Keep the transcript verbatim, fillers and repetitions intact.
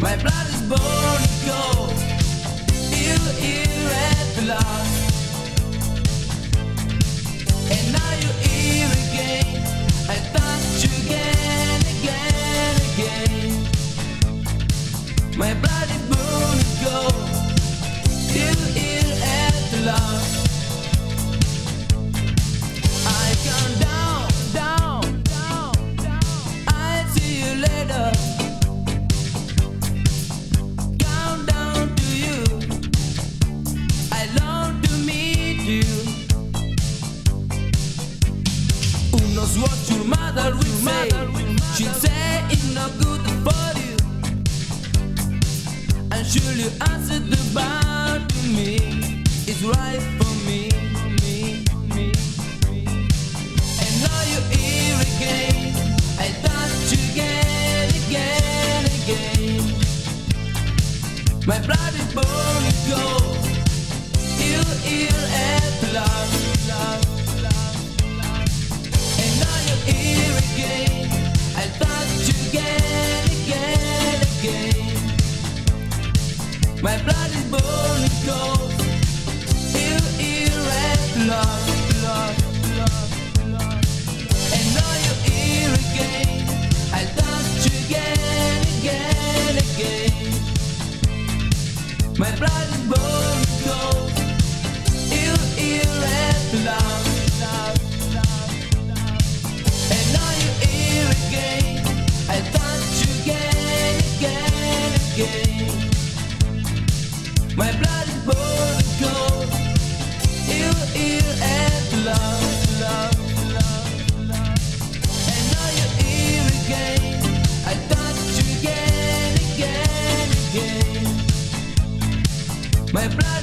My blood is burning cold. You here at the last, and now you're here again. I touch you again, again, again. My blood is burning cold. You here at the last. I come down, down, down, down. I'll see you later. What your mother will say, she'll say it's not good for you, and surely answer the bar to me, it's right for me, me, me, me. And now you're here again, I touch you again, again, again. My blood is burning cold. You're here at last, last. Here again, I touch you again, again, again. My blood is burning cold. Here, here at last, last, last, last. And now you're here again, I touch you again, again, again. My blood is burning cold. Here, here at last, last. I touch you again, again, again. My blood is burning cold. You here at love, love, love, love. And now you're here again. I touch you again, again, again. My blood